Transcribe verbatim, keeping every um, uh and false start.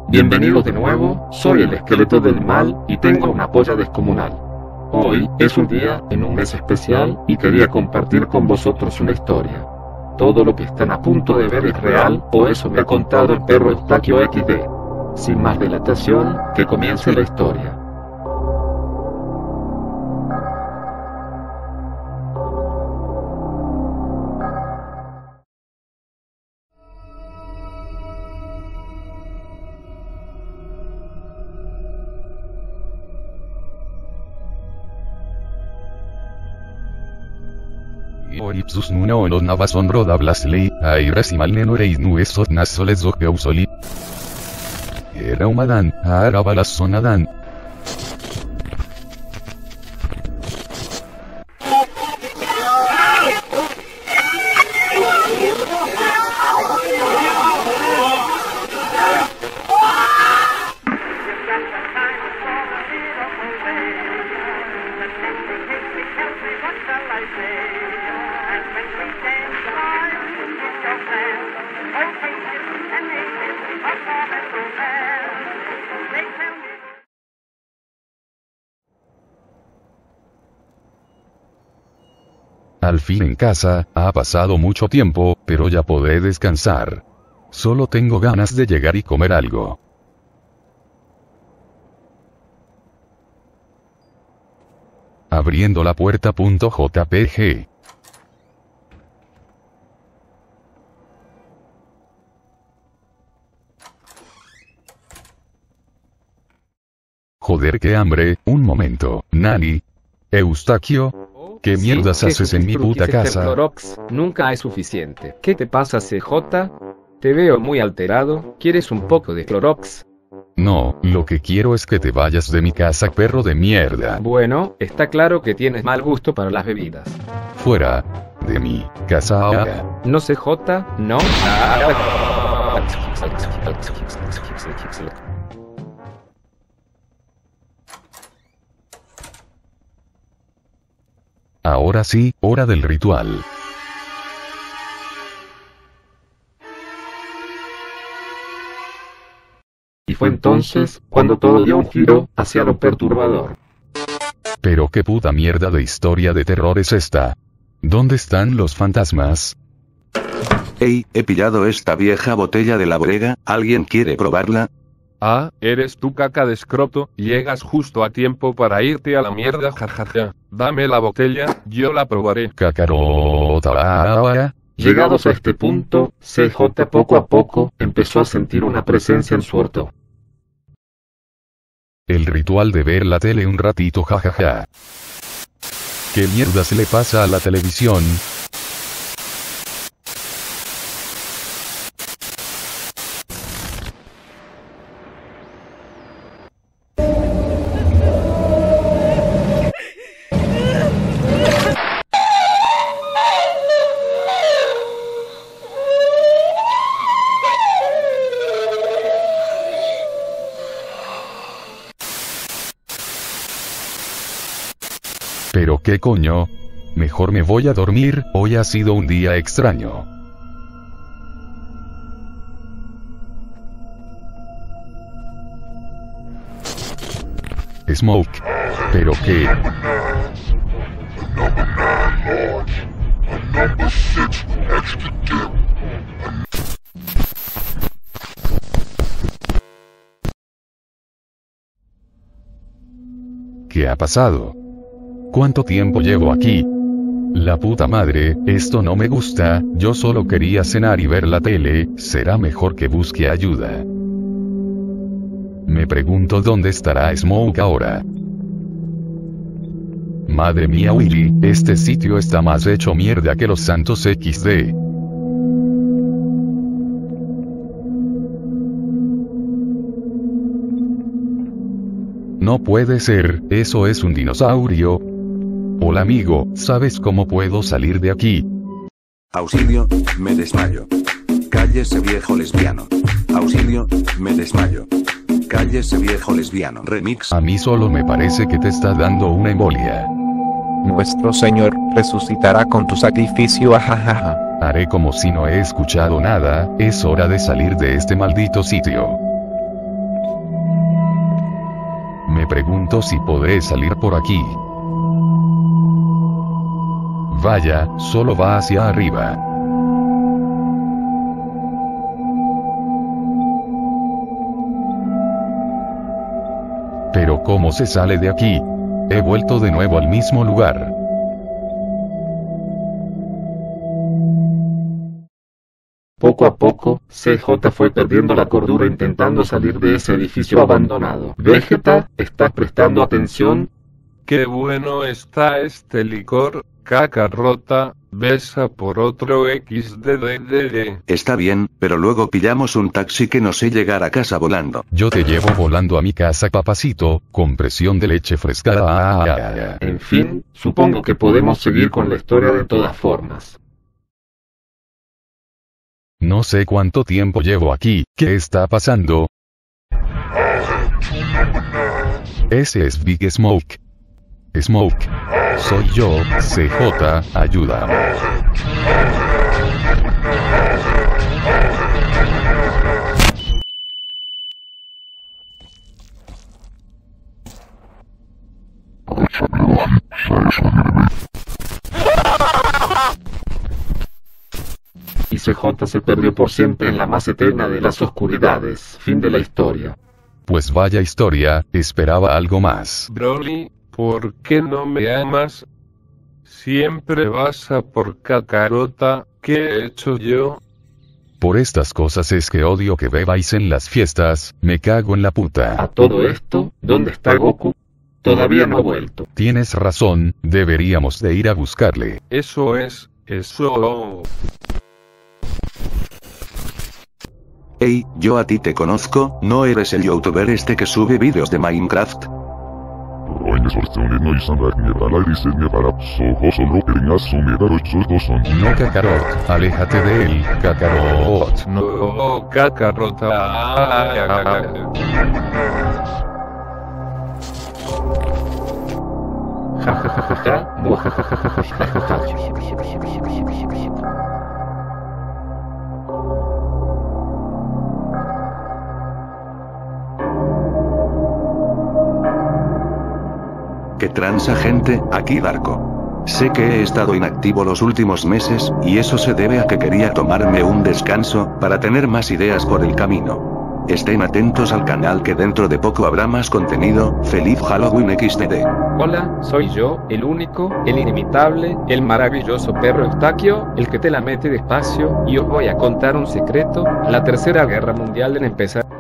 Bienvenidos de nuevo, soy el esqueleto del mal y tengo una polla descomunal. Hoy es un día en un mes especial y quería compartir con vosotros una historia. Todo lo que están a punto de ver es real, o eso me ha contado el perro Eustaquio equis de. Sin más dilatación, que comience la historia. Ipsus nuno onos navason roda blasley, airasimal nenoreis nuesot nasoles zogeusoli. Era umadan, arabalas sonadan. Al fin en casa, ha pasado mucho tiempo, pero ya podré descansar. Solo tengo ganas de llegar y comer algo. Abriendo la puerta. .jpg. Joder, qué hambre. Un momento, Nani. Eustaquio. ¿Qué Sí, mierdas ¿qué haces en mi puta truquis este casa? Clorox? Nunca hay suficiente. ¿Qué te pasa, C J? Te veo muy alterado. ¿Quieres un poco de Clorox? No, lo que quiero es que te vayas de mi casa, perro de mierda. Bueno, está claro que tienes mal gusto para las bebidas. Fuera de mi casa ahora. No, C J, no. Ahora sí, hora del ritual. Y fue entonces cuando todo dio un giro hacia lo perturbador. Pero qué puta mierda de historia de terror es esta. ¿Dónde están los fantasmas? Hey, he pillado esta vieja botella de la bodega, ¿alguien quiere probarla? Ah, eres tú, caca de escroto, llegas justo a tiempo para irte a la mierda, jajaja. Dame la botella, yo la probaré. Cacarota. Llegados a este punto, C J poco a poco empezó a sentir una presencia en su orto. El ritual de ver la tele un ratito, jajaja. ¿Qué mierda se le pasa a la televisión? Pero qué coño. Mejor me voy a dormir, hoy ha sido un día extraño. Smoke. Pero qué. ¿Qué ha pasado? ¿Cuánto tiempo llevo aquí? La puta madre, esto no me gusta, yo solo quería cenar y ver la tele, será mejor que busque ayuda. Me pregunto dónde estará Smoke ahora. Madre mía, Willy, este sitio está más hecho mierda que los santos equis de. No puede ser, eso es un dinosaurio. Hola amigo, ¿sabes cómo puedo salir de aquí? Auxilio, me desmayo. Cállese viejo lesbiano. Auxilio, me desmayo. Cállese viejo lesbiano. Remix. A mí solo me parece que te está dando una embolia. Nuestro Señor resucitará con tu sacrificio, ajajaja. Haré como si no he escuchado nada, es hora de salir de este maldito sitio. pregunto si podré salir por aquí. Vaya, solo va hacia arriba. Pero ¿cómo se sale de aquí? He vuelto de nuevo al mismo lugar. Poco a poco, C J fue perdiendo la cordura intentando salir de ese edificio abandonado. Vegeta, ¿estás prestando atención? Qué bueno está este licor, Kakarota, besa por otro equis de de de de. Está bien, pero luego pillamos un taxi que nos sé llegar a casa volando. Yo te llevo volando a mi casa, papacito, con presión de leche fresca. En fin, supongo que podemos seguir con la historia de todas formas. No sé cuánto tiempo llevo aquí, ¿qué está pasando? Ese es Big Smoke. Smoke. Soy yo, C J, ayuda. Y C J se perdió por siempre en la más eterna de las oscuridades. Fin de la historia. Pues vaya historia, esperaba algo más. Broly, ¿por qué no me amas? Siempre vas a por Kakarota, ¿qué he hecho yo? Por estas cosas es que odio que bebáis en las fiestas, me cago en la puta. A todo esto, ¿dónde está Goku? Todavía no ha vuelto. Tienes razón, deberíamos de ir a buscarle. Eso es, eso... Ey, yo a ti te conozco, ¿no eres el youtuber este que sube vídeos de Minecraft? No, Kakarot, aléjate de él, Kakarot. No, Kakarota. ¿Qué transa, gente? Aquí Darko. Sé que he estado inactivo los últimos meses, y eso se debe a que quería tomarme un descanso, para tener más ideas por el camino. Estén atentos al canal que dentro de poco habrá más contenido. ¡Feliz Halloween equis de de! Hola, soy yo, el único, el inimitable, el maravilloso perro Eustaquio, el que te la mete despacio, y os voy a contar un secreto. La tercera guerra mundial en empezar.